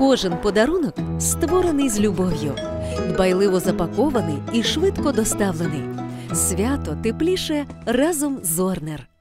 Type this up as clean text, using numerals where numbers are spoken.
Кожен подарунок створений з любов'ю, дбайливо запакований і швидко доставлений. Свято тепліше разом з Зорнер.